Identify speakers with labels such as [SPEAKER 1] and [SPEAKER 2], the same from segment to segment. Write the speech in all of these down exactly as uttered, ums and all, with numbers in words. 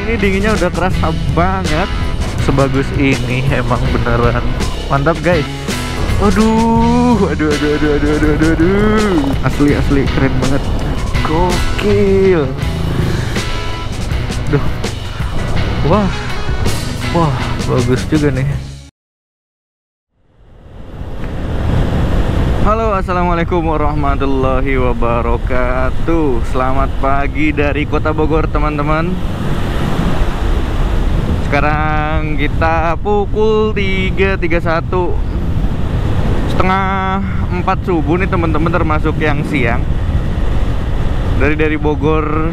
[SPEAKER 1] ini dinginnya udah kerasa banget. Sebagus ini emang beneran mantap guys. Aduh, aduh, aduh, aduh, aduh, aduh, aduh, aduh. Asli, asli keren banget. Gokil. Duh. Wah. Wah, bagus juga nih. Halo, assalamualaikum warahmatullahi wabarakatuh. Selamat pagi dari Kota Bogor teman-teman. Sekarang kita pukul tiga tiga puluh satu, setengah empat subuh nih teman-teman, termasuk yang siang. Dari dari Bogor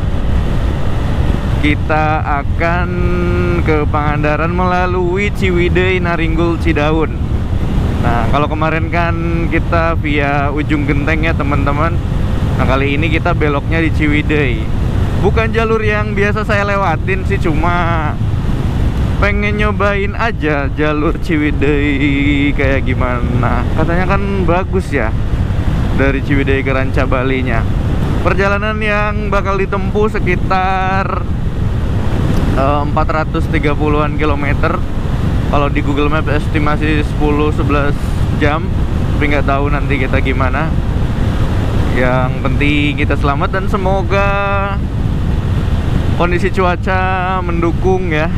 [SPEAKER 1] kita akan ke Pangandaran melalui Ciwidey, Naringgul, Cidaun. Nah, kalau kemarin kan kita via Ujung Genteng ya teman-teman. Nah, kali ini kita beloknya di Ciwidey. Bukan jalur yang biasa saya lewatin sih, cuma pengen nyobain aja jalur Ciwidey kayak gimana. Katanya kan bagus ya dari Ciwidey ke Rancabalinya. Perjalanan yang bakal ditempuh sekitar uh, empat ratus tiga puluhan kilometer. Kalau di Google Maps estimasi sepuluh sebelas jam, tapi nggak tahu nanti kita gimana. Yang penting kita selamat dan semoga kondisi cuaca mendukung ya.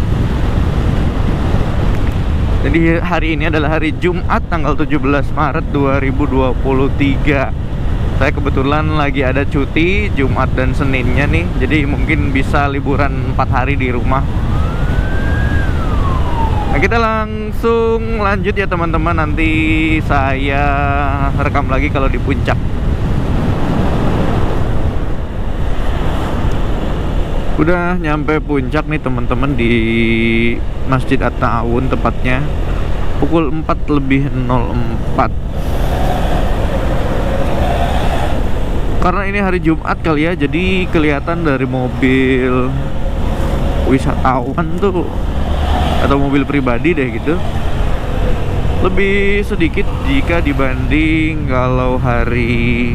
[SPEAKER 1] Jadi hari ini adalah hari Jumat tanggal tujuh belas Maret dua ribu dua puluh tiga. Saya kebetulan lagi ada cuti Jumat dan Seninnya nih, jadi mungkin bisa liburan empat hari di rumah. Nah, kita langsung lanjut ya teman-teman. Nanti saya rekam lagi kalau di puncak. Udah nyampe puncak nih teman-teman, di Masjid At-Ta'awun tepatnya pukul empat lebih nol empat. Karena ini hari Jumat kali ya, jadi kelihatan dari mobil wisatawan tuh atau mobil pribadi deh gitu lebih sedikit jika dibanding kalau hari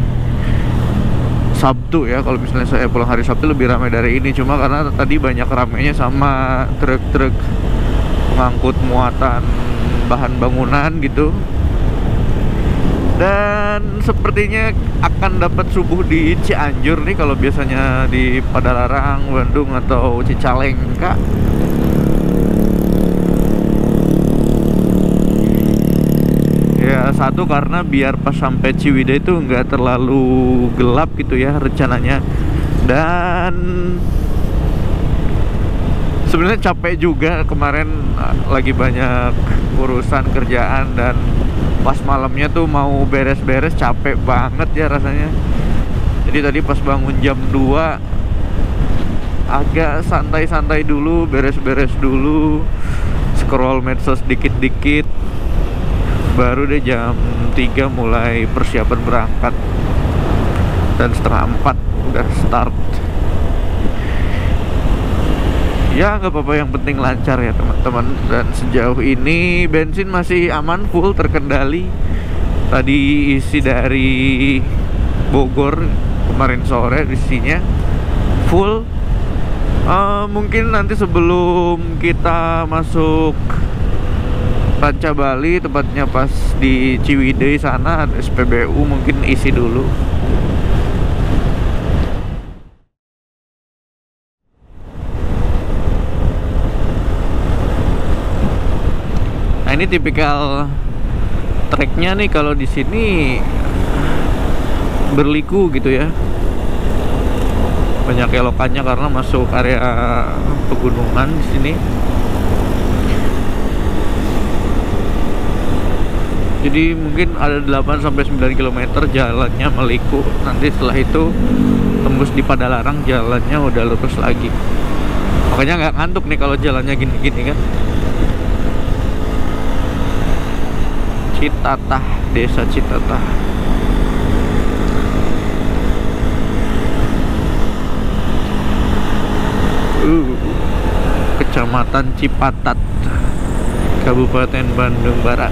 [SPEAKER 1] Sabtu ya. Kalau misalnya saya pulang hari Sabtu lebih ramai dari ini, cuma karena tadi banyak ramainya sama truk-truk pengangkut muatan bahan bangunan gitu. Dan sepertinya akan dapat subuh di Cianjur nih, kalau biasanya di Padalarang, Bandung atau Cicalengka. Ya, satu karena biar pas sampai Ciwidey itu nggak terlalu gelap gitu ya rencananya. Dan sebenarnya capek juga, kemarin lagi banyak urusan kerjaan dan pas malamnya tuh mau beres-beres, capek banget ya rasanya. Jadi tadi pas bangun jam dua agak santai-santai dulu, beres-beres dulu, scroll medsos dikit-dikit. Baru deh jam tiga mulai persiapan berangkat. Dan setengah empat udah start. Ya nggak apa-apa, yang penting lancar ya teman-teman. Dan sejauh ini bensin masih aman, full, terkendali. Tadi isi dari Bogor kemarin sore isinya full. uh, Mungkin nanti sebelum kita masuk Rancabali, tepatnya pas di Ciwidey sana ada S P B U, mungkin isi dulu. Nah, ini tipikal treknya nih kalau di sini, berliku gitu ya. Banyak kelokannya karena masuk area pegunungan di sini. Jadi mungkin ada delapan sampai sembilan kilometer jalannya meliku. Nanti setelah itu tembus di Padalarang, jalannya udah lurus lagi. Makanya nggak ngantuk nih kalau jalannya gini-gini kan. Citatah, Desa Citatah. Uh, Kecamatan Cipatat, Kabupaten Bandung Barat.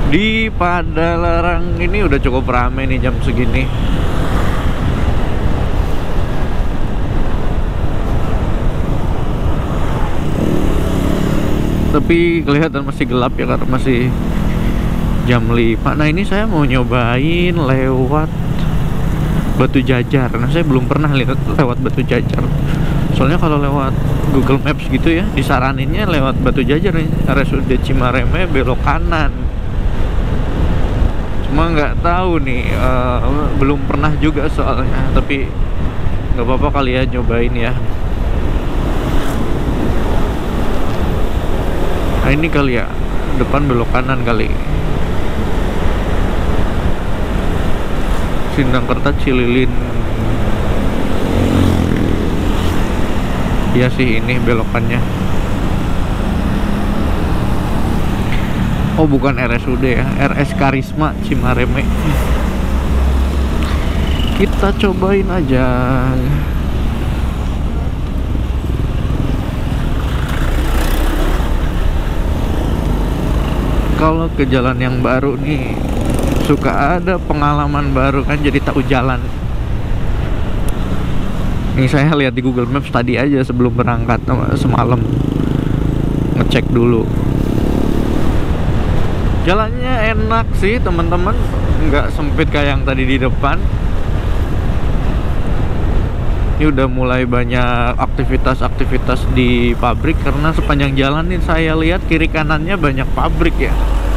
[SPEAKER 1] Di Padalarang ini udah cukup rame nih jam segini. Tapi kelihatan masih gelap ya karena masih jam lima. Nah ini saya mau nyobain lewat Batu Jajar. Nah saya belum pernah lihat lewat Batu Jajar. Soalnya kalau lewat Google Maps gitu ya, disaraninnya lewat Batu Jajar nih, R S U D Cimareme belok kanan. Cuma nggak tahu nih, uh, belum pernah juga soalnya. Tapi nggak apa-apa kali ya nyobain ya. Nah ini kali ya, depan belok kanan kali. Sindangkerta Cililin. Iya sih ini belokannya. Oh bukan R S U D ya, R S Karisma Cimareme. Kita cobain aja. Kalau ke jalan yang baru nih suka ada pengalaman baru kan, jadi tahu jalan. Ini saya lihat di Google Maps tadi aja sebelum berangkat semalam, ngecek dulu. Jalannya enak sih teman-teman, nggak sempit kayak yang tadi di depan. Ini udah mulai banyak aktivitas-aktivitas di pabrik karena sepanjang jalan nih saya lihat kiri kanannya banyak pabrik ya.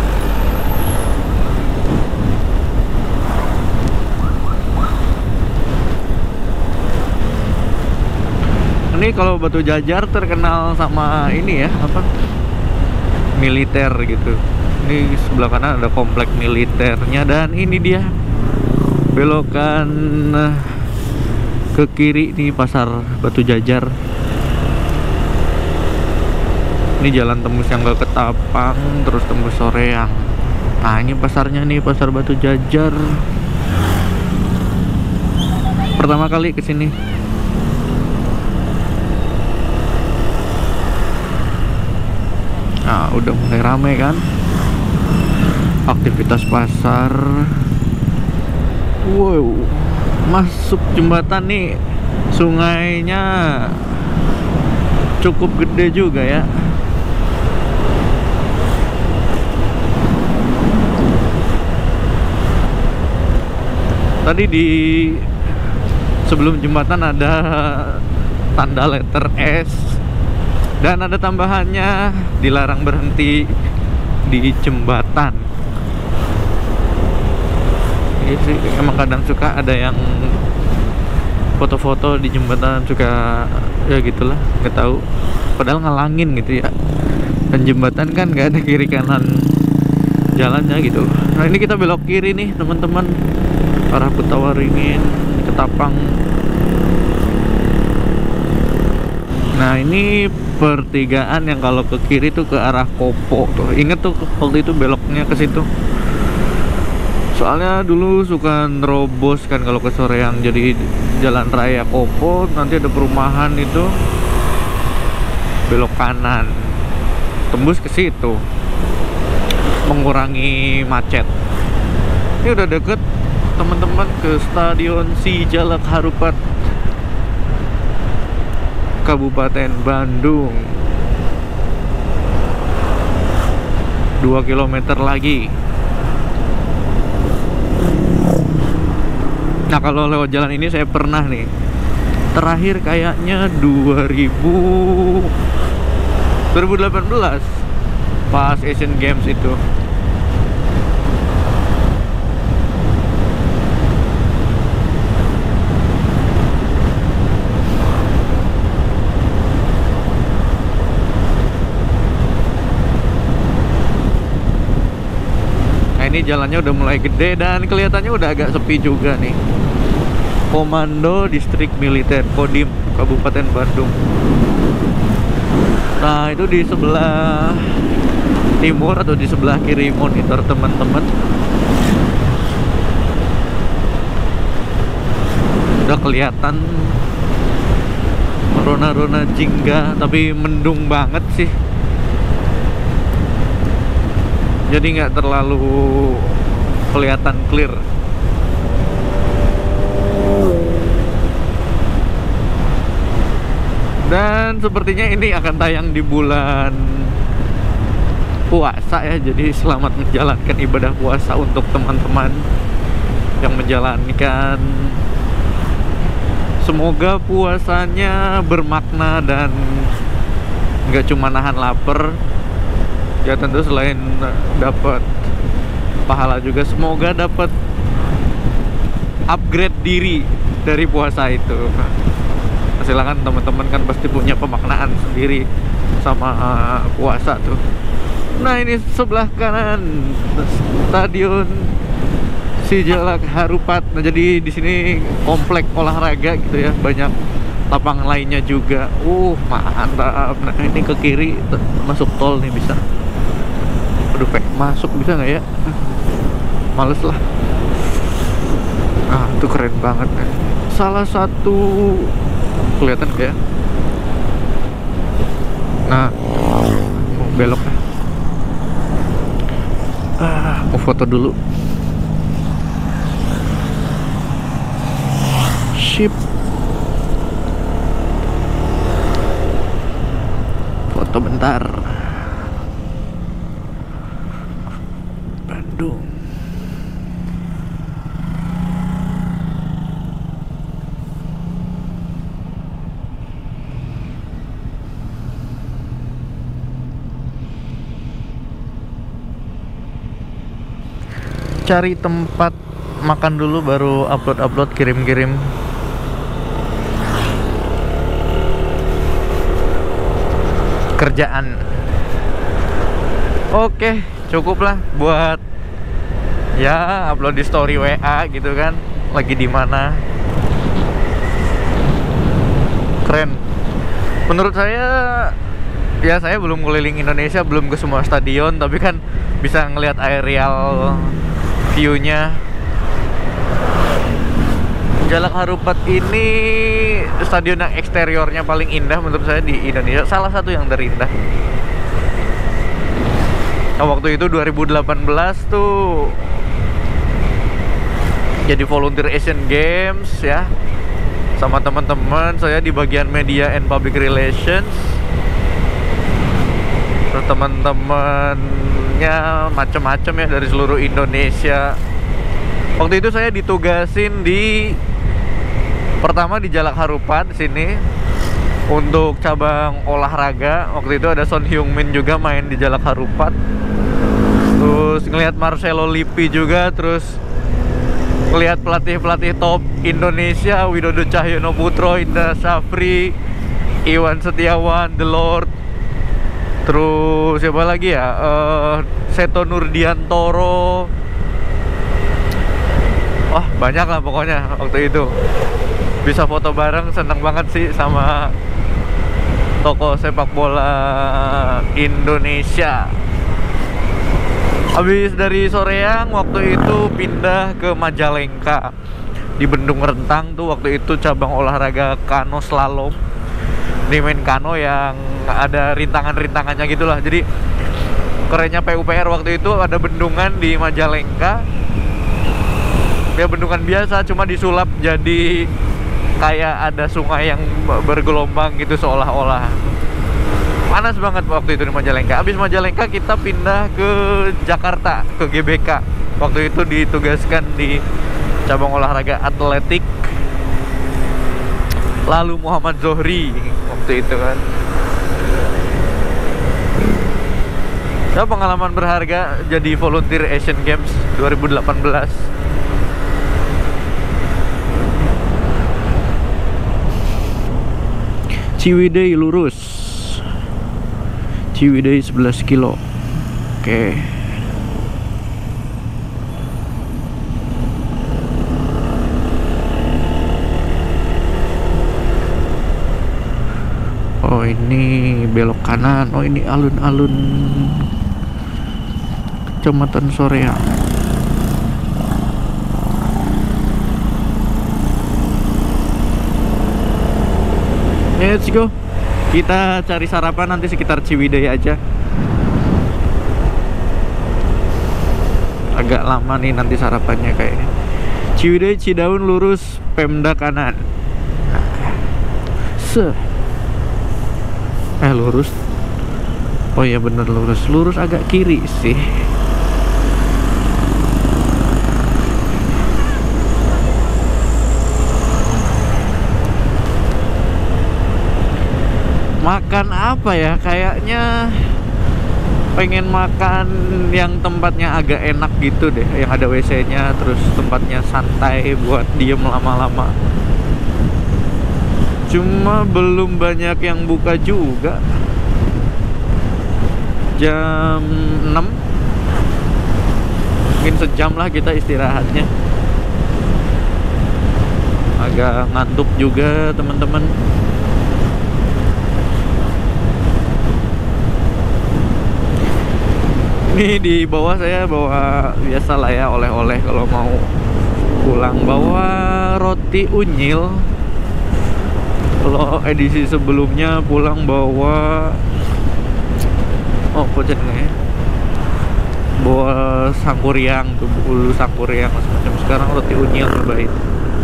[SPEAKER 1] Ini kalau Batu Jajar terkenal sama ini ya, apa? Militer gitu. Ini sebelah kanan ada komplek militernya dan ini dia belokan ke kiri nih pasar Batu Jajar. Ini jalan tembus yang ke Ketapang terus tembus Soreang. Nah ini pasarnya nih, pasar Batu Jajar. Pertama kali kesini. Nah udah mulai rame kan aktivitas pasar. Wow, masuk jembatan nih, sungainya cukup gede juga ya. Tadi di sebelum jembatan ada tanda letter S dan ada tambahannya dilarang berhenti di jembatan. Ini sih emang kadang suka ada yang foto-foto di jembatan, suka ya gitulah, nggak tahu. Padahal ngalangin gitu ya. Dan jembatan kan nggak ada kiri kanan jalannya gitu. Nah ini kita belok kiri nih teman-teman, arah Kutawaringin, Ketapang. Nah ini pertigaan yang kalau ke kiri tuh ke arah Kopo tuh. Ingat tuh waktu itu beloknya ke situ. Soalnya dulu suka nerobos kan kalau ke Soreang, jadi jalan raya Kopo, nanti ada perumahan itu belok kanan, tembus ke situ, mengurangi macet. Ini udah deket teman-teman ke Stadion Sijalak Harupat Kabupaten Bandung. Dua kilometer lagi. Nah kalau lewat jalan ini saya pernah nih, terakhir kayaknya dua ribu delapan belas pas Asian Games itu. Nah ini jalannya udah mulai gede dan kelihatannya udah agak sepi juga nih. Komando Distrik Militer Kodim Kabupaten Bandung. Nah itu di sebelah timur atau di sebelah kiri monitor teman-teman udah kelihatan rona-rona Jingga, tapi mendung banget sih. jadi nggak terlalu kelihatan clear. Dan sepertinya ini akan tayang di bulan puasa ya, jadi selamat menjalankan ibadah puasa untuk teman-teman yang menjalankan. Semoga puasanya bermakna dan nggak cuma nahan lapar ya, tentu selain dapat pahala juga semoga dapat upgrade diri dari puasa itu. Silakan teman-teman, kan pasti punya pemaknaan sendiri sama uh, puasa tuh. Nah, ini sebelah kanan Stadion Sijalak Harupat. Nah, jadi di sini komplek olahraga gitu ya, banyak lapangan lainnya juga. Uh, mantap. Nah, ini ke kiri masuk tol nih bisa. Aduh, Pak, masuk bisa nggak ya? Males lah. Ah, itu keren banget. Salah satu kelihatan kayak. Nah, mau belok ya. Ah, mau foto dulu. Sip. Foto bentar. Bandung. Cari tempat makan dulu baru upload-upload, kirim-kirim. Kerjaan. Oke, cukuplah buat ya upload di story W A gitu kan. Lagi di mana? Keren. Menurut saya ya, saya belum keliling Indonesia, belum ke semua stadion, tapi kan bisa ngelihat aerial view-nya. Jalak Harupat ini stadion yang eksteriornya paling indah menurut saya di Indonesia, salah satu yang terindah. Nah, waktu itu dua ribu delapan belas tuh jadi volunteer Asian Games ya, sama teman-teman saya di bagian media and public relations. Terus teman-temannya macam-macam ya dari seluruh Indonesia. Waktu itu saya ditugasin di pertama di Jalak Harupat sini untuk cabang olahraga. Waktu itu ada Son Heung-min juga main di Jalak Harupat. Terus ngelihat Marcelo Lippi juga, terus ngelihat pelatih-pelatih top Indonesia, Widodo Cahyono Putro, Indra Safri, Iwan Setiawan, The Lord. Terus siapa lagi ya? Uh, Seto Nurdiantoro. Wah, banyak lah pokoknya waktu itu. Bisa foto bareng, seneng banget sih sama tokoh sepak bola Indonesia. Habis dari Soreang waktu itu pindah ke Majalengka. Di Bendung Rentang tuh waktu itu cabang olahraga kano slalom. Ini main kano yang ada rintangan-rintangannya gitulah. Jadi kerennya P U P R waktu itu ada bendungan di Majalengka. Ya bendungan biasa, cuma disulap jadi kayak ada sungai yang bergelombang gitu seolah-olah. Panas banget waktu itu di Majalengka. Habis Majalengka kita pindah ke Jakarta, ke G B K. Waktu itu ditugaskan di cabang olahraga atletik. Lalu Muhammad Zohri waktu itu kan. Ya, pengalaman berharga jadi volunteer Asian Games dua ribu delapan belas. Ciwidey lurus. Ciwidey sebelas kilo. Oke. Oh, ini belok kanan. Oh, ini alun-alun Kecamatan Soreang. Let's go. Kita cari sarapan nanti sekitar Ciwidey aja. agak lama nih nanti sarapannya kayaknya. Ciwidey Cidaun lurus Pemda kanan. Se. Eh lurus. Oh iya bener lurus. Lurus agak kiri sih. Makan apa ya? Kayaknya pengen makan yang tempatnya agak enak gitu deh, yang ada W C-nya, terus tempatnya santai buat diem lama-lama. Cuma belum banyak yang buka juga. Jam enam, mungkin sejam lah kita istirahatnya. Agak ngantuk juga teman-teman. Ini di bawah saya bawa biasa lah ya oleh-oleh kalau mau pulang, bawa roti unyil. Kalau edisi sebelumnya pulang bawa oh pocet nih, bawa sangkuriang tuh, bulu sangkuriang semacam. Sekarang roti unyil cobain.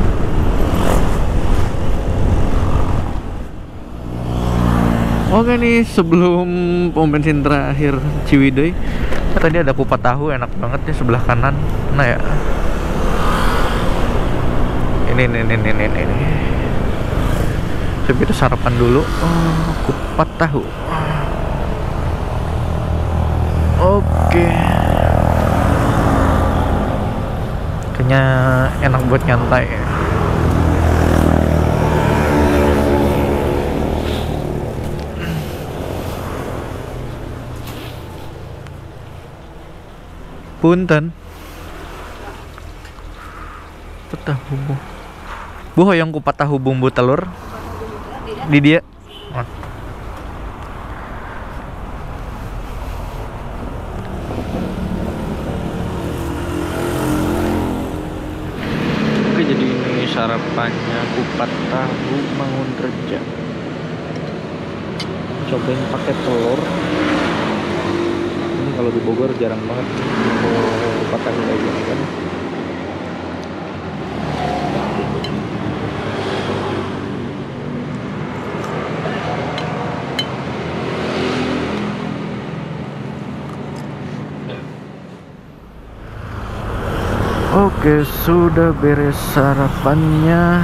[SPEAKER 1] Oke nih, sebelum pom bensin terakhir Ciwidey, tadi ada kupat tahu enak banget nih sebelah kanan. Nah ya, ini nih nih nih nih nih. Coba kita sarapan dulu. Oh, kupat tahu. Oke. Kayaknya enak buat nyantai. Punten. Kupat tahu. Bu hoyong kupat tahu bumbu telur. Di dia. Oh. Oke, jadi ini sarapannya kupat tahu Mangunreja. Cobain pakai telur. Ini kalau di Bogor jarang banget mau kupat tahu kayak gini kan. Oke, sudah beres sarapannya.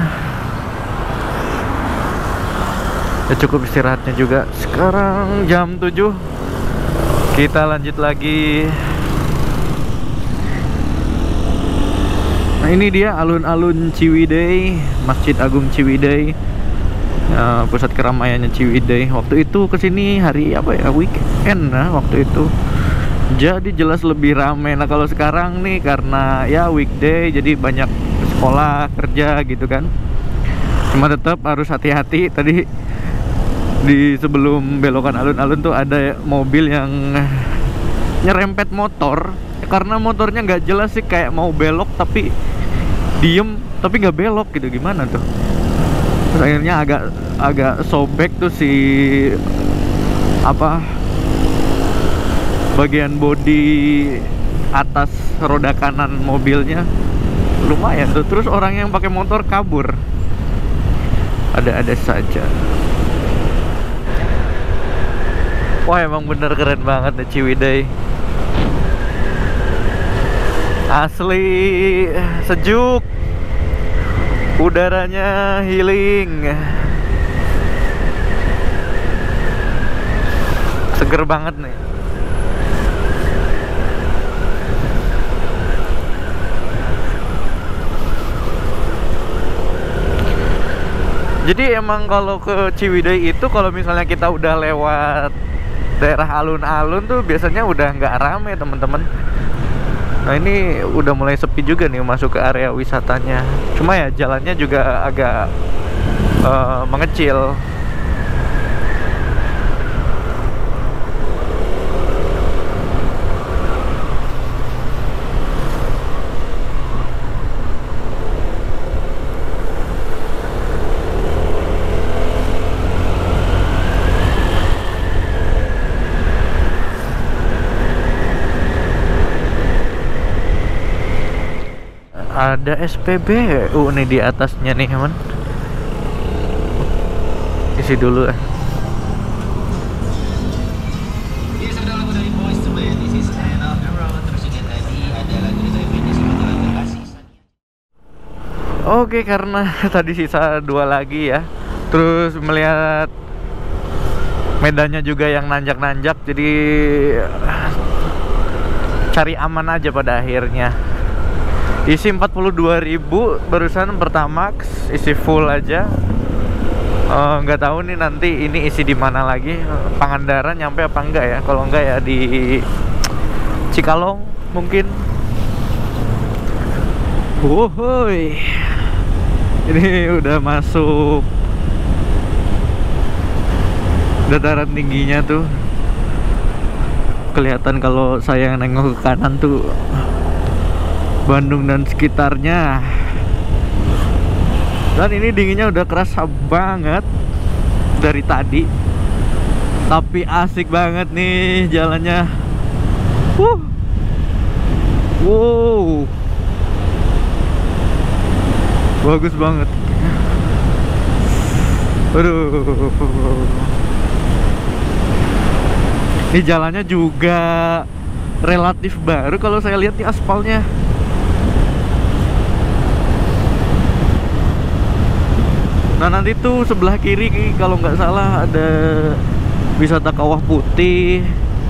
[SPEAKER 1] Ya cukup istirahatnya juga. Sekarang jam tujuh. Kita lanjut lagi. Nah, ini dia alun-alun Ciwidey, Masjid Agung Ciwidey. Ya, pusat keramaiannya Ciwidey. Waktu itu kesini hari apa ya? Weekend nah waktu itu. Jadi jelas lebih ramai. Nah kalau sekarang nih karena ya weekday, jadi banyak sekolah, kerja gitu kan. Cuma tetap harus hati-hati. Tadi di sebelum belokan alun-alun tuh ada mobil yang nyerempet motor. Karena motornya nggak jelas sih, kayak mau belok tapi diem, tapi nggak belok gitu. Gimana tuh? Terus akhirnya agak agak sobek tuh si apa bagian bodi atas roda kanan mobilnya, lumayan tuh. Terus orang yang pakai motor kabur, ada-ada saja. Wah emang bener keren banget nih Ciwidey. Asli sejuk, udaranya healing, seger banget nih. Jadi emang kalau ke Ciwidey itu kalau misalnya kita udah lewat daerah alun-alun tuh biasanya udah nggak rame teman-teman. Nah ini udah mulai sepi juga nih masuk ke area wisatanya. Cuma ya jalannya juga agak uh, mengecil. Ada S P B U nih di atasnya nih, teman. Isi dulu eh. Oke, karena tadi sisa dua lagi ya. Terus melihat medannya juga yang nanjak-nanjak, jadi cari aman aja pada akhirnya. Isi empat puluh dua ribu barusan Pertamax, isi full aja. Nggak uh, tahu nih nanti ini isi di mana lagi. Pangandaran nyampe apa enggak ya? Kalau enggak ya di Cikalong mungkin. Wohoy. Ini udah masuk dataran tingginya tuh. Kelihatan kalau saya nengok ke kanan tuh Bandung dan sekitarnya. Dan ini dinginnya udah kerasa banget dari tadi. Tapi asik banget nih jalannya. Wuh. Wow. Bagus banget. Aduh. Ini jalannya juga relatif baru kalau saya lihat di aspalnya. Nah nanti tuh sebelah kiri kalau nggak salah ada wisata Kawah Putih.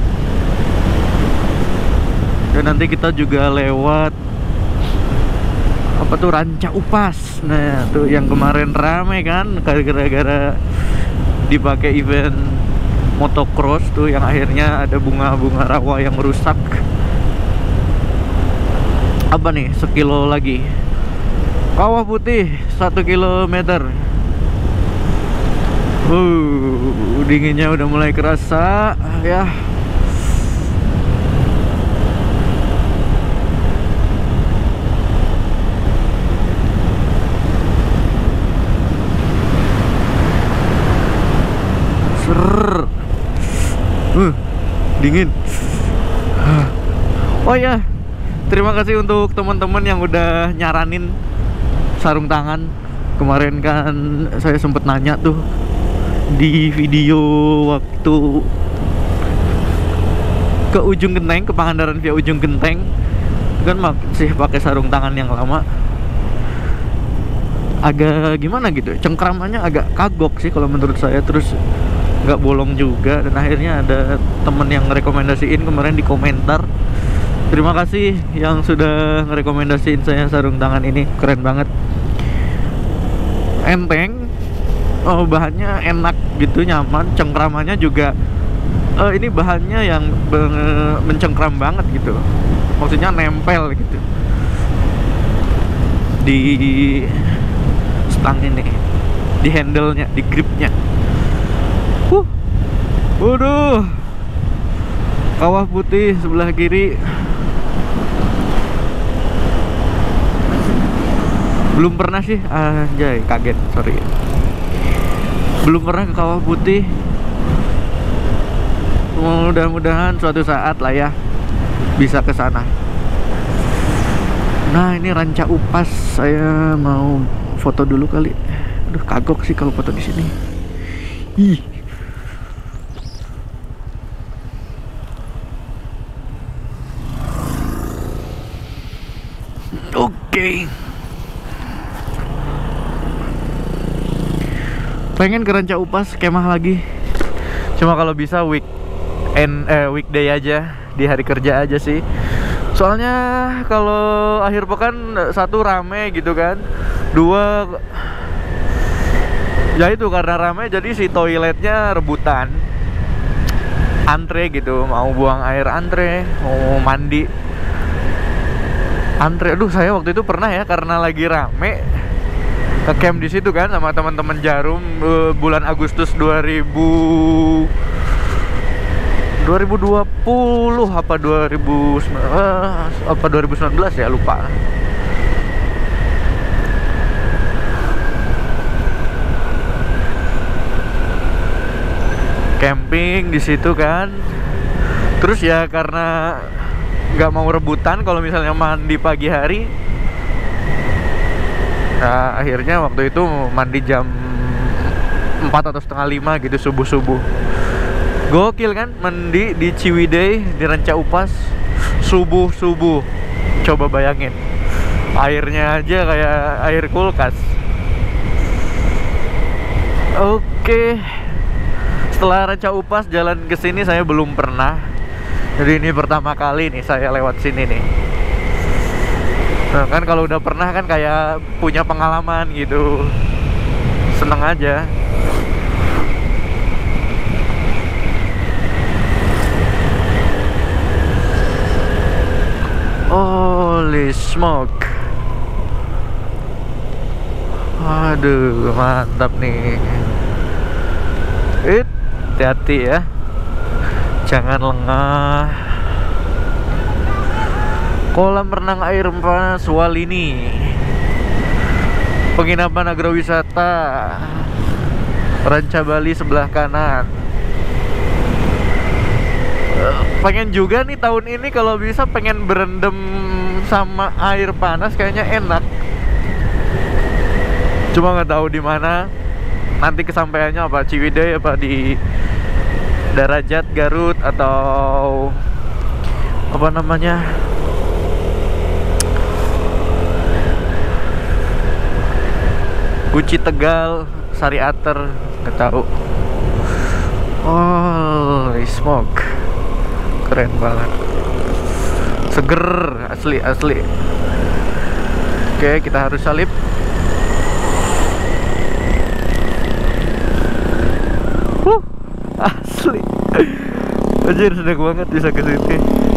[SPEAKER 1] Dan nanti kita juga lewat apa tuh Ranca Upas. Nah tuh yang kemarin rame kan gara-gara dipakai event motocross tuh, yang akhirnya ada bunga-bunga rawa yang rusak. Apa nih, sekilo lagi Kawah Putih satu kilometer. Uh, dinginnya udah mulai kerasa ya. Ser, uh, dingin. Oh ya, terima kasih untuk teman-teman yang udah nyaranin sarung tangan. Kemarin kan saya sempet nanya tuh di video waktu ke Ujung Genteng, ke Pangandaran via Ujung Genteng, kan masih pakai sarung tangan yang lama. Agak gimana gitu, cengkramannya agak kagok sih kalau menurut saya. Terus nggak bolong juga, dan akhirnya ada temen yang ngerekomendasiin kemarin di komentar. Terima kasih yang sudah ngerekomendasiin saya sarung tangan ini, keren banget, enteng, oh, bahannya enak gitu, nyaman, cengkramannya juga uh, ini bahannya yang mencengkram banget gitu, maksudnya nempel gitu di stang ini, di handle-nya, di gripnya. Uh, waduh, Kawah Putih sebelah kiri. Belum pernah sih, anjay, kaget, sorry. Belum pernah ke Kawah Putih. Mudah-mudahan suatu saat lah ya bisa ke sana. Nah, ini Ranca Upas, saya mau foto dulu kali. Aduh, kagok sih kalau foto di sini. Ih. Oke. Okay. Pengen ke Ranca Upas kemah lagi. Cuma kalau bisa weekend eh weekday aja, di hari kerja aja sih. Soalnya kalau akhir pekan satu rame gitu kan. Dua ya itu karena rame jadi si toiletnya rebutan. Antre gitu, mau buang air antre, mau mandi antre. Aduh, saya waktu itu pernah ya karena lagi rame ke camp di situ kan sama teman-teman Jarum uh, bulan Agustus dua ribu dua puluh apa dua ribu uh, apa dua ribu sembilan belas ya, lupa. Camping di situ kan. Terus ya karena nggak mau rebutan kalau misalnya mandi pagi hari, Nah, akhirnya waktu itu mandi jam empat atau setengah lima gitu, subuh-subuh. Gokil kan, mandi di Ciwidey, di Ranca Upas, subuh-subuh. Coba bayangin, airnya aja kayak air kulkas. Oke, setelah Ranca Upas jalan ke sini saya belum pernah. Jadi ini pertama kali nih saya lewat sini nih. Nah, kan kalau udah pernah kan kayak punya pengalaman gitu. Seneng aja. Holy smoke. Aduh, mantap nih. It, hati-hati ya. Jangan lengah. Kolam renang air panas Walini, penginapan agrowisata Ranca Bali sebelah kanan. Pengen juga nih tahun ini kalau bisa pengen berendam sama air panas, kayaknya enak. Cuma nggak tahu di mana nanti kesampaiannya, apa Ciwidey, apa di Darajat, Garut, atau apa namanya, Guci Tegal, Sari Ater, nggak tahu. Oh, smoke, keren banget, seger, asli asli. Oke, kita harus salip. Huh, asli. Anjir, seneng banget bisa ke sini.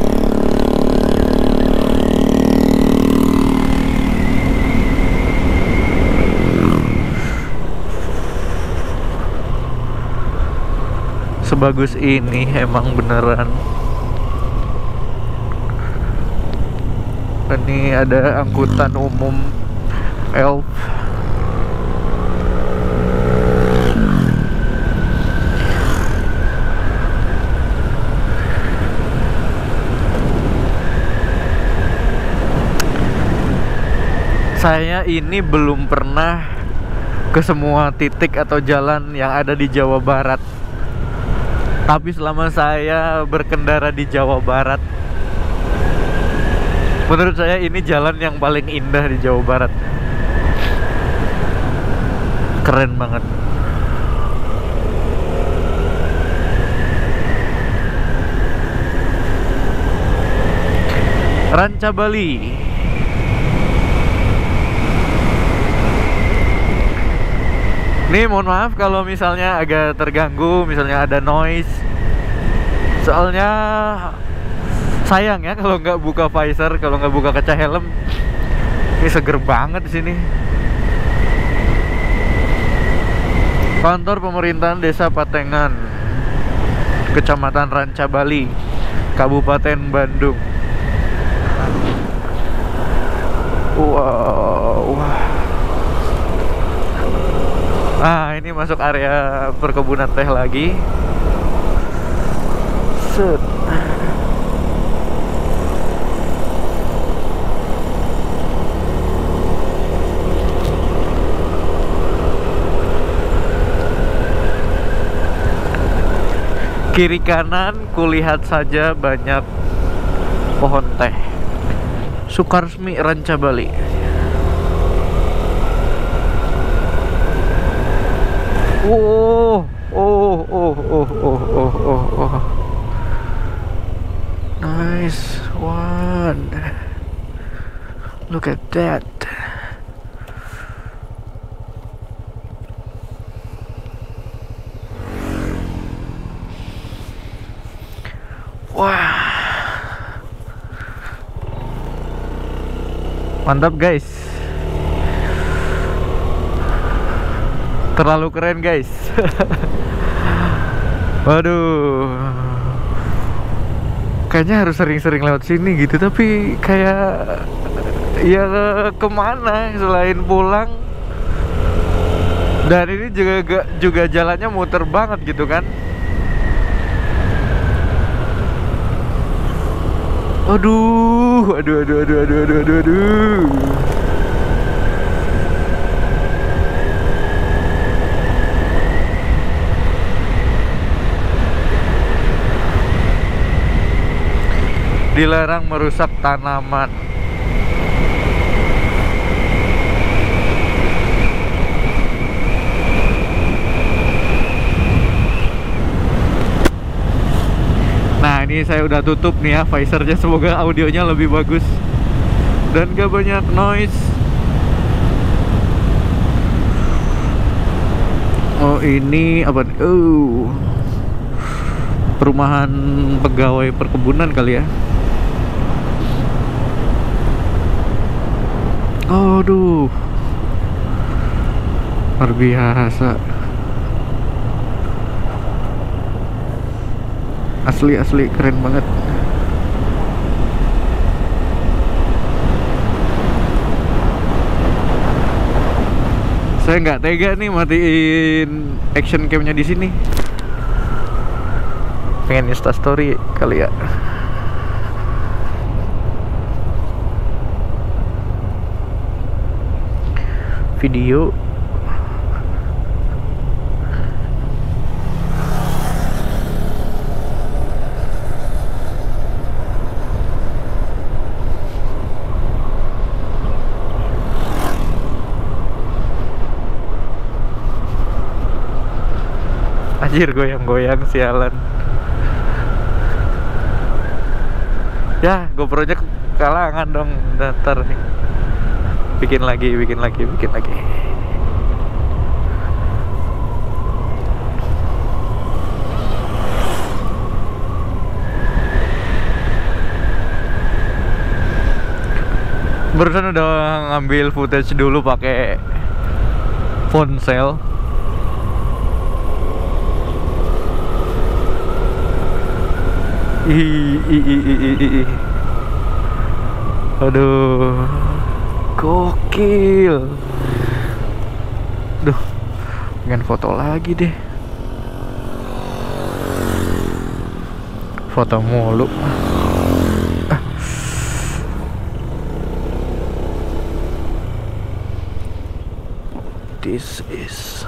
[SPEAKER 1] Sebagus ini emang beneran. Ini ada angkutan umum Elf. Saya ini belum pernah ke semua titik atau jalan yang ada di Jawa Barat. Tapi selama saya berkendara di Jawa Barat, menurut saya ini jalan yang paling indah di Jawa Barat. Keren banget. Ranca Bali. Nih mohon maaf kalau misalnya agak terganggu, misalnya ada noise. Soalnya sayang ya kalau nggak buka visor, kalau nggak buka kaca helm. Ini seger banget di sini. Kantor pemerintahan Desa Patengan, Kecamatan Ranca Bali, Kabupaten Bandung. Wow. Nah, ini masuk area perkebunan teh lagi. Set. Kiri kanan kulihat saja banyak pohon teh. Sukarsmi Ranca Bali. Oh, oh, oh, oh, oh, oh, oh, oh. Nice one. Look at that. Wah. Mantap, guys. Terlalu keren, guys. Waduh, kayaknya harus sering-sering lewat sini gitu. Tapi kayak ya kemana selain pulang. Dan ini juga juga jalannya muter banget gitu kan. Aduh, aduh, aduh, aduh, aduh, aduh, aduh, aduh. dilarang merusak tanaman. Nah ini saya udah tutup nih ya visornya, semoga audionya lebih bagus dan gak banyak noise. Oh ini apa? Oh, perumahan pegawai perkebunan kali ya. Aduh, luar biasa. Asli-asli keren banget. Saya nggak tega nih matiin action camnya di sini. Pengen Insta story kali ya. Video. Anjir, goyang-goyang sialan. Ya, GoPro-nya kalangan dong. Datar nih. Bikin lagi, bikin lagi, bikin lagi. Barusan udah ngambil footage dulu pakai ponsel. Ih, ih, ih, ih, ih, ih. Aduh, gokil. Duh, pengen foto lagi deh. Foto mulu. Ah. This is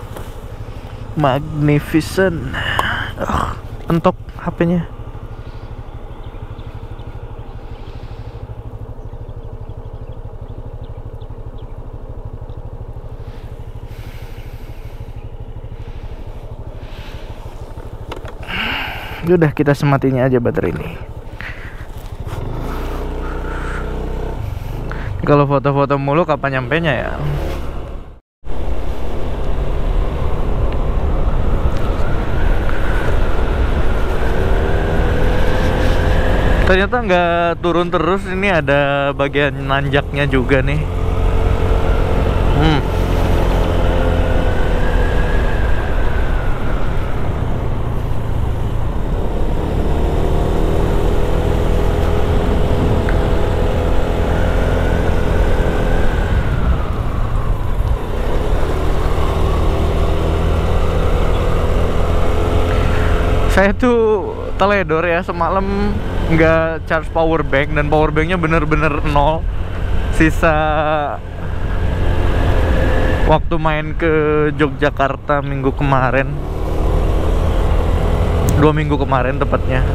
[SPEAKER 1] magnificent. Oh, entok H P-nya. Udah, kita sematinya aja baterai ini. Kalau foto-foto mulu kapan nyampenya ya? Ternyata nggak turun terus, ini ada bagian nanjaknya juga nih. Hmm. Saya tuh teledor ya, semalam nggak charge power bank dan power banknya bener-bener nol. Sisa waktu main ke Yogyakarta minggu kemarin, dua minggu kemarin tepatnya.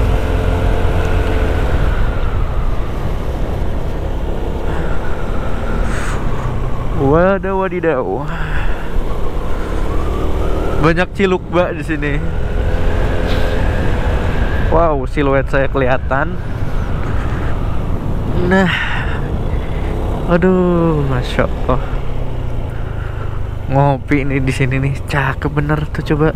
[SPEAKER 1] Waduh, wadidaw, banyak ciluk bak di sini. Wow, siluet saya kelihatan. Nah, aduh, masya Allah. Ngopi nih di sini nih, cakep bener tuh, coba.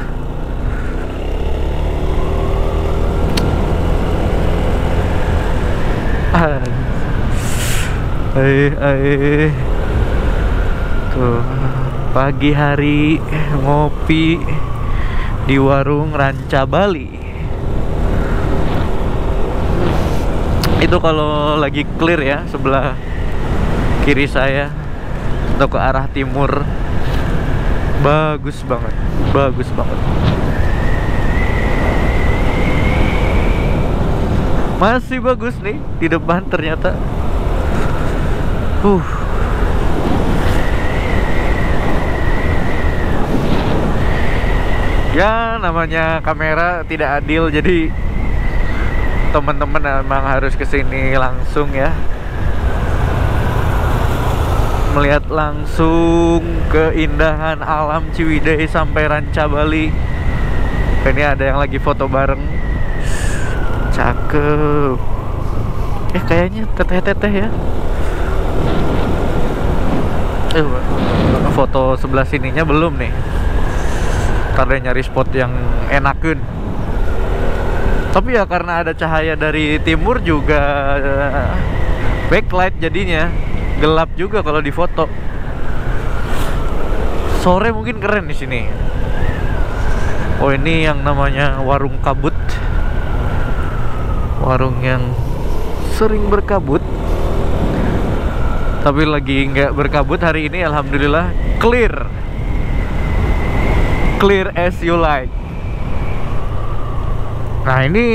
[SPEAKER 1] Eh, eh, tuh pagi hari ngopi di warung Ranca Bali. Itu kalau lagi clear ya, sebelah kiri saya atau ke arah timur, bagus banget, bagus banget. Masih bagus nih di depan ternyata. Uh. Ya namanya kamera tidak adil, jadi teman-teman emang harus kesini langsung ya, melihat langsung keindahan alam Ciwidey sampai Ranca Bali. Ini ada yang lagi foto bareng, cakep. Eh kayaknya teteh-teteh ya. Eh, foto sebelah sininya belum nih. Ntar deh nyari spot yang enakeun. Tapi ya karena ada cahaya dari timur juga, backlight jadinya gelap juga kalau difoto. Sore mungkin keren di sini. Oh, ini yang namanya warung kabut. Warung yang sering berkabut. Tapi lagi nggak berkabut hari ini, alhamdulillah clear. Clear as you like. Nah, ini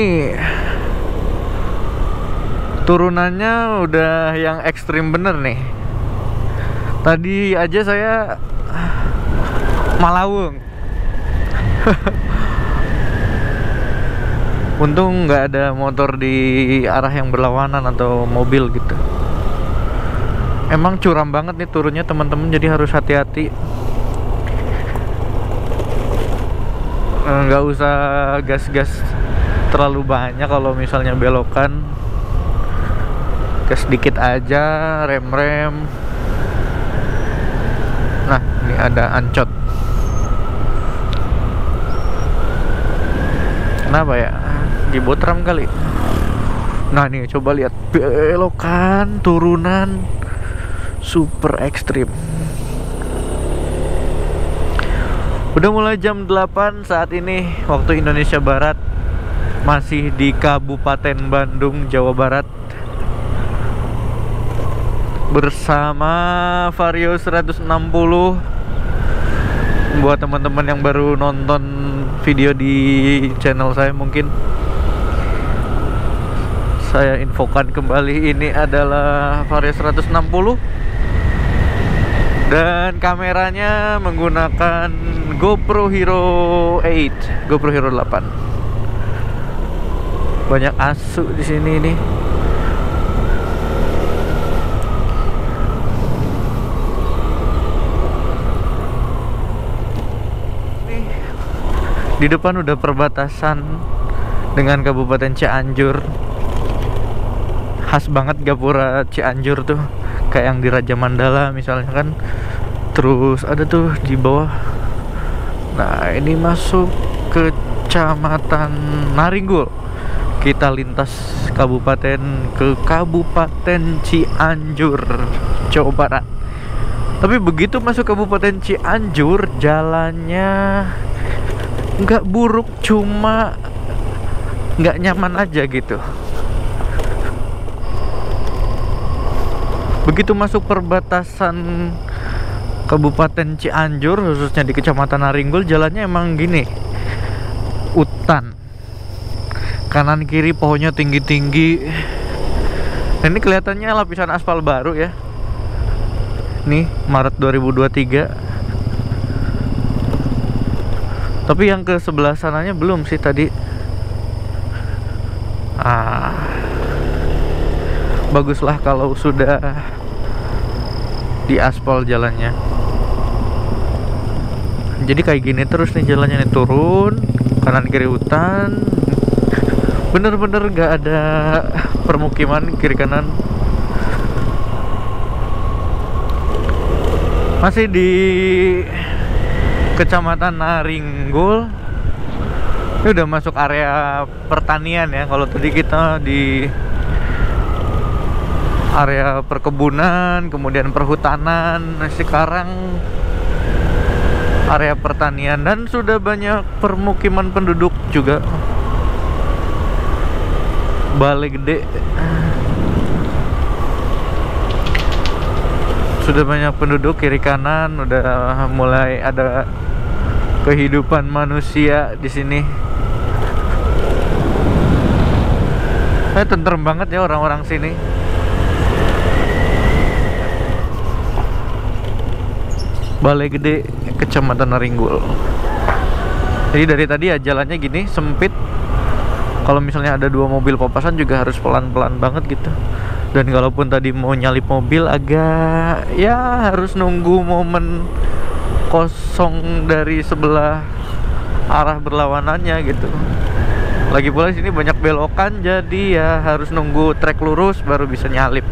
[SPEAKER 1] turunannya udah yang ekstrim bener nih. Tadi aja saya Malawung. Untung nggak ada motor di arah yang berlawanan atau mobil gitu. Emang curam banget nih turunnya teman-teman, jadi harus hati-hati. Nggak usah gas-gas terlalu banyak kalau misalnya belokan. Gas sedikit aja, rem-rem. Nah, ini ada Ancot. Kenapa ya? Dibotram kali. Nah, nih coba lihat belokan, turunan super ekstrim. Udah mulai jam delapan saat ini waktu Indonesia Barat. Masih di Kabupaten Bandung, Jawa Barat, bersama Vario seratus enam puluh. Buat teman-teman yang baru nonton video di channel saya, mungkin saya infokan kembali, ini adalah Vario seratus enam puluh dan kameranya menggunakan GoPro Hero delapan, GoPro Hero delapan. Banyak asu di sini nih. Nih, di depan udah perbatasan dengan Kabupaten Cianjur. Khas banget gapura Cianjur tuh, kayak yang di Raja Mandala misalnya kan. Terus ada tuh di bawah. Nah, ini masuk ke Kecamatan Naringgul. Kita lintas kabupaten ke Kabupaten Cianjur, Jawa Barat. Tapi begitu masuk Kabupaten Cianjur, jalannya nggak buruk, cuma nggak nyaman aja gitu. Begitu masuk perbatasan Kabupaten Cianjur, khususnya di Kecamatan Naringgul, jalannya emang gini, hutan. Kanan kiri pohonnya tinggi-tinggi. Nah, ini kelihatannya lapisan aspal baru ya. Nih, Maret dua ribu dua puluh tiga. Tapi yang ke sebelah sananya belum sih tadi. Ah, baguslah kalau sudah diaspal jalannya. Jadi kayak gini terus nih jalannya nih, turun kanan kiri hutan. Bener-bener gak ada permukiman kiri kanan. Masih di Kecamatan Naringgul. Ini udah masuk area pertanian ya. Kalau tadi kita di area perkebunan, kemudian perhutanan. Nah, sekarang area pertanian dan sudah banyak permukiman penduduk juga. Balai Gede sudah banyak penduduk, kiri kanan udah mulai ada kehidupan manusia di sini. Eh, tentrem banget ya orang-orang sini. Balai Gede, Kecamatan Naringgul. Jadi dari tadi ya jalannya gini, sempit. Kalau misalnya ada dua mobil papasan juga harus pelan-pelan banget gitu. Dan kalaupun tadi mau nyalip mobil agak ya harus nunggu momen kosong dari sebelah arah berlawanannya gitu. Lagi pula sini banyak belokan, jadi ya harus nunggu trek lurus baru bisa nyalip.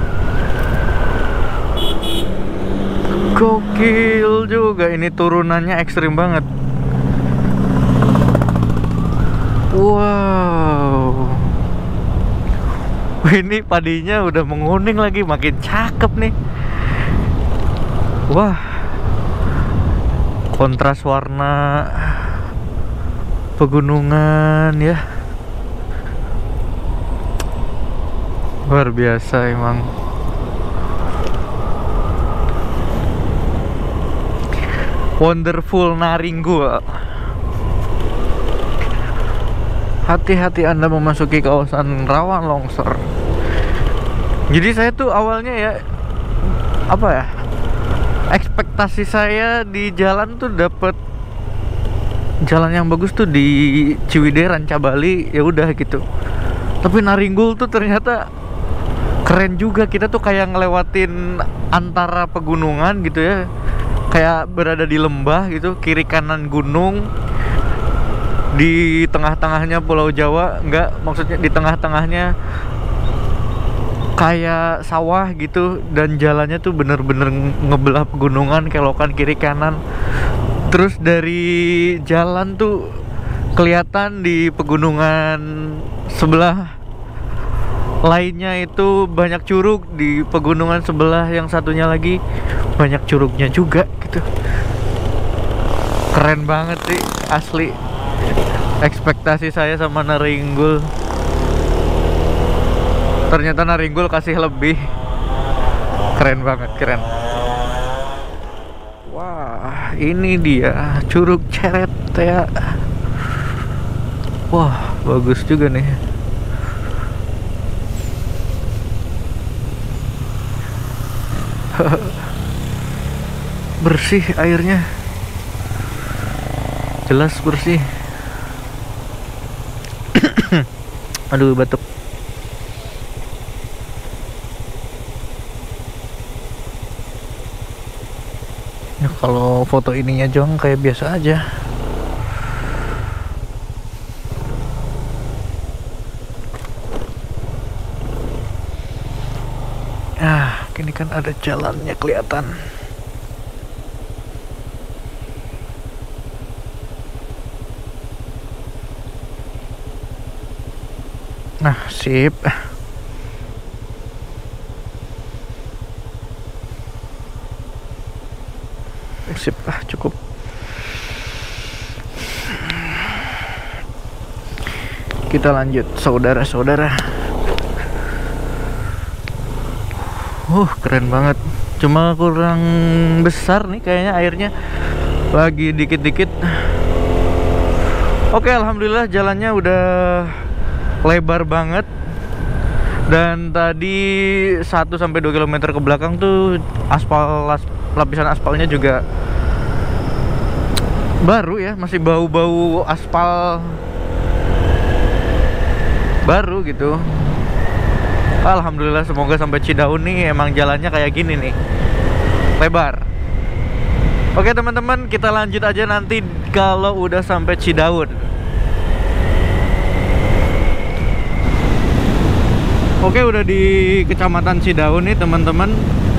[SPEAKER 1] Gokil juga ini, turunannya ekstrim banget. Wow. Ini padinya udah menguning lagi, makin cakep nih. Wah. Kontras warna pegunungan ya. Luar biasa emang. Wonderful Naringgul. Hati-hati Anda memasuki kawasan rawan longsor. Jadi saya tuh awalnya ya apa ya, ekspektasi saya di jalan tuh dapet jalan yang bagus tuh di Ciwidey, Rancabali, ya udah gitu. Tapi Naringgul tuh ternyata keren juga. Kita tuh kayak ngelewatin antara pegunungan gitu ya, kayak berada di lembah gitu, kiri kanan gunung, di tengah-tengahnya Pulau Jawa. Enggak, maksudnya di tengah-tengahnya kayak sawah gitu, dan jalannya tuh bener-bener ngebelah pegunungan, kelokan kiri kanan. Terus dari jalan tuh kelihatan di pegunungan sebelah lainnya itu banyak curug, di pegunungan sebelah yang satunya lagi banyak curugnya juga gitu. Keren banget sih asli. Ekspektasi saya sama Naringgul, ternyata Naringgul kasih lebih. Keren banget, keren. Wah, ini dia Curug Ceret ya. Wah, bagus juga nih. Bersih airnya, jelas bersih. Aduh, batuk. Ya, kalau foto ininya Jong kayak biasa aja. Ah, ini kan ada jalannya kelihatan. Nah, sip. Sip lah, cukup. Kita lanjut, saudara-saudara. Uh, keren banget. Cuma kurang besar nih kayaknya airnya. Lagi dikit-dikit. Oke, alhamdulillah jalannya udah lebar banget. Dan tadi satu sampai dua kilometer ke belakang tuh aspal, lapisan aspalnya juga baru ya, masih bau-bau aspal baru gitu. Alhamdulillah, semoga sampai Cidaun nih emang jalannya kayak gini nih, lebar. Oke teman-teman, kita lanjut aja nanti kalau udah sampai Cidaun. Oke, udah di Kecamatan Cidaun nih teman-teman.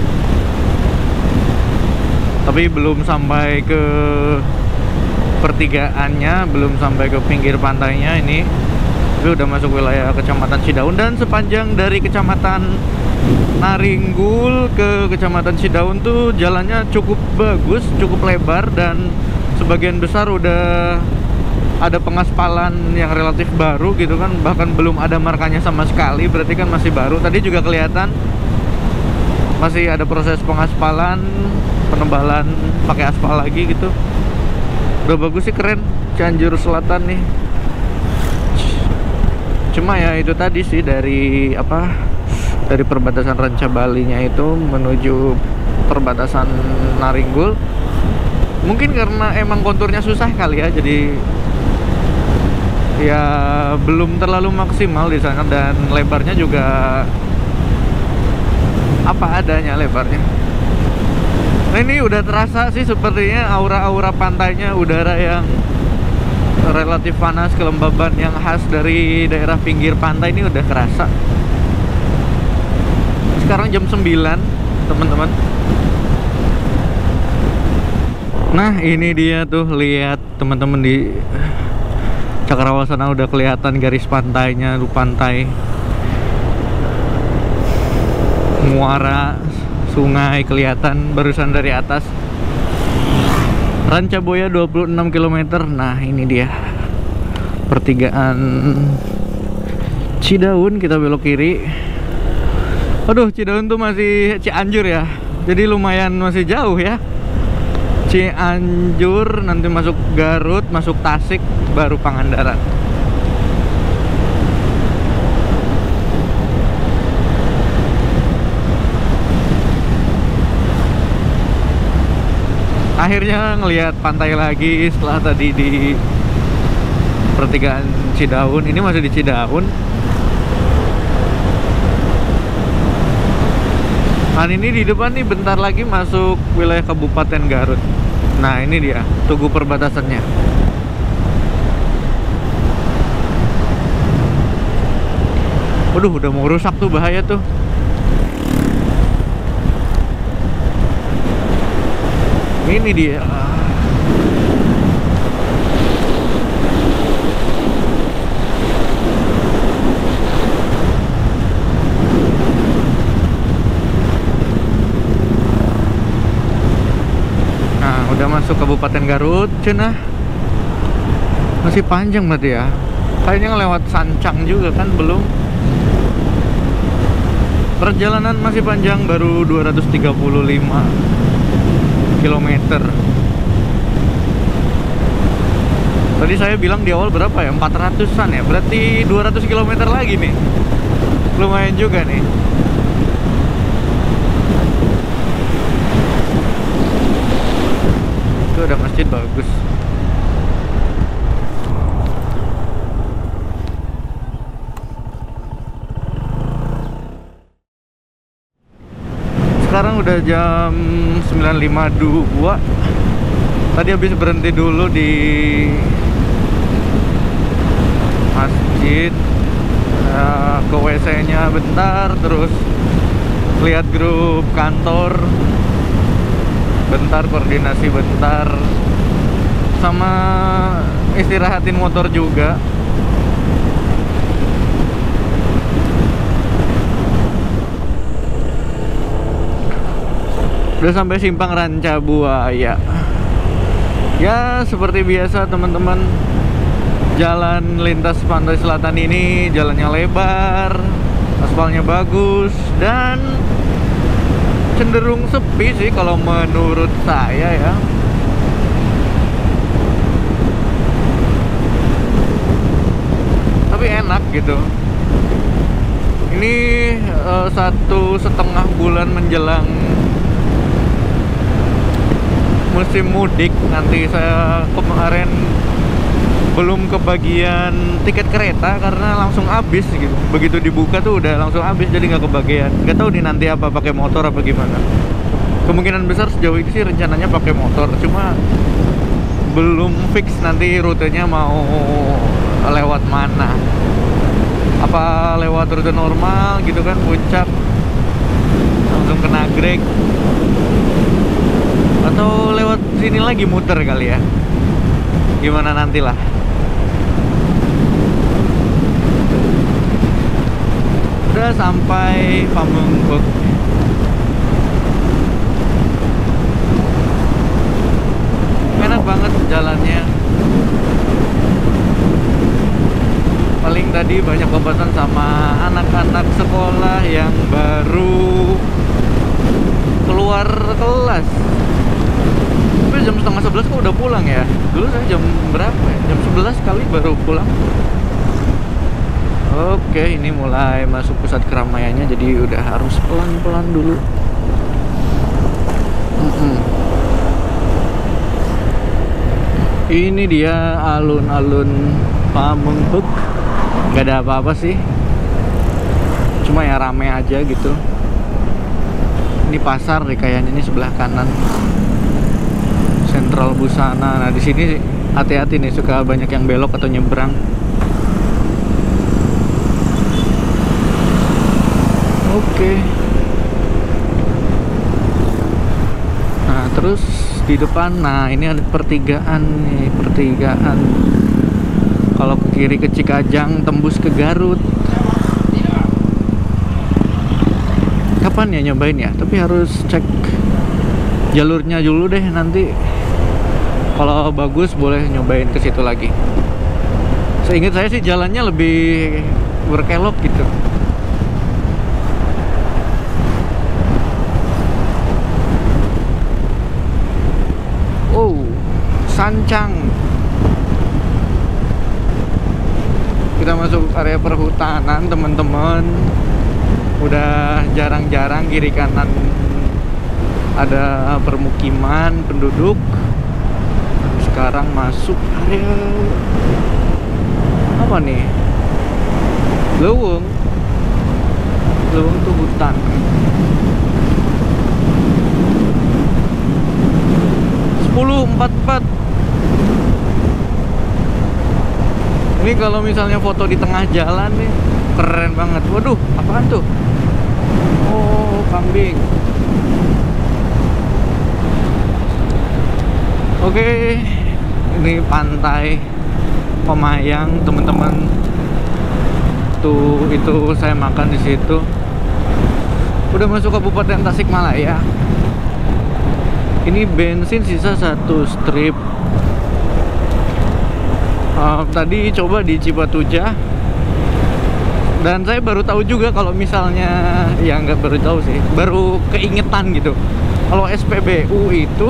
[SPEAKER 1] Tapi belum sampai ke pertigaannya, belum sampai ke pinggir pantainya ini. Tapi udah masuk wilayah Kecamatan Cidaun. Dan sepanjang dari Kecamatan Naringgul ke Kecamatan Cidaun tuh jalannya cukup bagus, cukup lebar, dan sebagian besar udah ada pengaspalan yang relatif baru gitu kan. Bahkan belum ada markanya sama sekali, berarti kan masih baru. Tadi juga kelihatan masih ada proses pengaspalan, penebalan pakai aspal lagi gitu. Udah bagus sih, keren. Cianjur Selatan nih. Cuma ya itu tadi sih, dari apa, dari perbatasan Rancabalinya itu menuju perbatasan Naringgul, mungkin karena emang konturnya susah kali ya, jadi ya belum terlalu maksimal di sana, dan lebarnya juga apa adanya lebarnya. Nah, ini udah terasa sih sepertinya aura-aura pantainya, udara yang relatif panas, kelembaban yang khas dari daerah pinggir pantai ini udah kerasa. Sekarang jam sembilan, teman-teman. Nah, ini dia tuh, lihat teman-teman, di Cakrawala sana udah kelihatan garis pantainya, tuh pantai, muara sungai kelihatan barusan dari atas. Rancaboya dua puluh enam kilometer. Nah, ini dia pertigaan Cidaun, kita belok kiri. Aduh, Cidaun tuh masih Cianjur ya, jadi lumayan masih jauh ya. Cianjur, nanti masuk Garut, masuk Tasik, baru Pangandaran. Akhirnya ngelihat pantai lagi setelah tadi di pertigaan Cidaun. Ini masih di Cidaun. Nah, ini di depan nih bentar lagi masuk wilayah Kabupaten Garut. Nah, ini dia tugu perbatasannya. Waduh, udah mau rusak tuh, bahaya tuh. Ini dia. Nah, udah masuk Kabupaten Garut, cenah. Masih panjang berarti ya. Kayaknya ngelewat Sancang juga kan, belum. Perjalanan masih panjang, baru dua ratus tiga puluh lima kilometer. Tadi saya bilang di awal berapa ya? empat ratusan ya. Berarti dua ratus kilometer lagi nih. Lumayan juga nih. Itu ada masjid bagus. Sekarang udah jam sembilan lima puluh dua. Tadi habis berhenti dulu di masjid, uh, ke W C-nya bentar, terus lihat grup kantor bentar, koordinasi bentar, sama istirahatin motor juga. Udah sampai simpang Rancabuaya. Ya, seperti biasa teman-teman, jalan lintas pantai selatan ini jalannya lebar, aspalnya bagus, dan cenderung sepi sih kalau menurut saya ya. Tapi enak gitu. Ini uh, satu setengah bulan menjelang musim mudik. Nanti saya kemarin belum kebagian tiket kereta karena langsung habis gitu. Begitu dibuka tuh udah langsung habis, jadi nggak kebagian. Nggak tahu nih nanti apa, pakai motor apa gimana. Kemungkinan besar sejauh ini sih rencananya pakai motor, cuma belum fix nanti rutenya mau lewat mana. Apa lewat rute normal gitu kan, Puncak langsung ke Nagrek, atau lewat sini lagi muter kali ya. Gimana nantilah. Udah sampai Pamengpeuk. Enak banget jalannya. Paling tadi banyak obatan sama anak-anak sekolah yang baru keluar kelas. Tapi jam setengah sebelas kok udah pulang ya? Dulu saya jam berapa ya? Jam sebelas kali baru pulang. Oke, ini mulai masuk pusat keramaiannya, jadi udah harus pelan-pelan dulu. Mm-mm. Ini dia alun-alun Pamengpeuk. Gak ada apa-apa sih, cuma ya rame aja gitu. Ini pasar deh kayaknya, ini sebelah kanan Sentral Busana. Nah di sini hati-hati nih, suka banyak yang belok atau nyebrang. Oke. Nah terus di depan, nah ini ada pertigaan nih, pertigaan. Kalau ke kiri ke Cikajang, tembus ke Garut. Kapan ya nyobain ya? Tapi harus cek jalurnya dulu deh nanti. Kalau bagus boleh nyobain ke situ lagi. Seingat saya sih jalannya lebih berkelok gitu. Oh, Sancang. Kita masuk area perhutanan, teman-teman. Udah jarang-jarang kiri kanan ada permukiman penduduk. Sekarang masuk area apa nih? Leuweung. Leuweung tuh hutan. sepuluh empat puluh empat. Ini kalau misalnya foto di tengah jalan nih, keren banget. Waduh, apaan tuh? Oh, kambing. Oke, ini pantai Pemayang, teman-teman. Tuh, itu saya makan di situ. Udah masuk Kabupaten Tasikmalaya. Ini bensin sisa satu strip. Uh, tadi coba di Cipatujah, dan saya baru tahu juga kalau misalnya, ya nggak baru tahu sih, baru keingetan gitu. Kalau S P B U itu,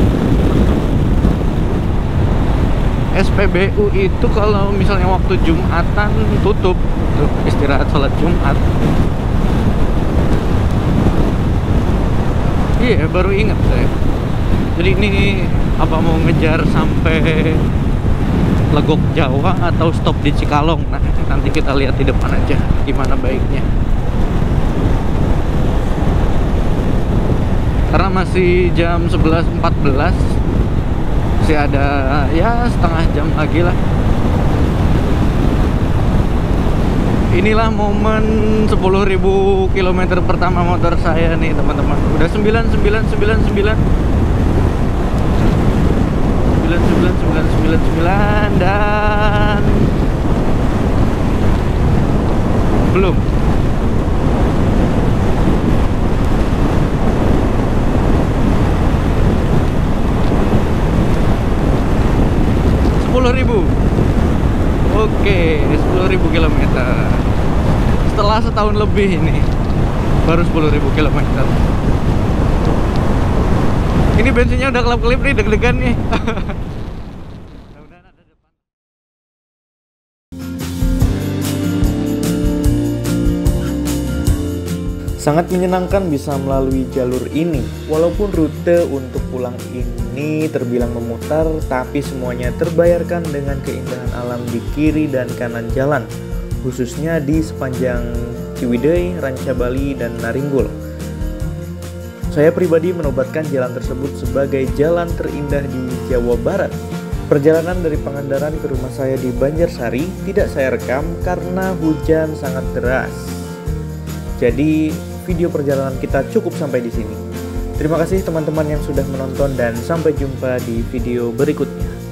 [SPEAKER 1] S P B U itu kalau misalnya waktu Jumatan tutup untuk istirahat sholat Jumat. Iya, baru ingat saya. Jadi ini apa mau ngejar sampai Legok Jawa atau stop di Cikalong? Nah, nanti kita lihat di depan aja gimana baiknya. Karena masih jam sebelas empat belas, masih ada ya setengah jam lagi lah. Inilah momen sepuluh ribu kilometer pertama motor saya nih, teman-teman. Udah sembilan sembilan sembilan sembilan sembilan sembilan sembilan sembilan dan belum. Sepuluh ribu. Oke, sepuluh ribu kilometer. Setelah setahun lebih ini baru sepuluh ribu kilometer. Ini bensinnya udah kelap-kelip nih, deg-degan nih. Sangat menyenangkan bisa melalui jalur ini. Walaupun rute untuk pulang ini terbilang memutar, tapi semuanya terbayarkan dengan keindahan alam di kiri dan kanan jalan, khususnya di sepanjang Ciwidey, Rancabali, dan Naringgul. Saya pribadi menobatkan jalan tersebut sebagai jalan terindah di Jawa Barat. Perjalanan dari Pangandaran ke rumah saya di Banjarsari tidak saya rekam karena hujan sangat deras. Jadi video perjalanan kita cukup sampai di sini. Terima kasih teman-teman yang sudah menonton dan sampai jumpa di video berikutnya.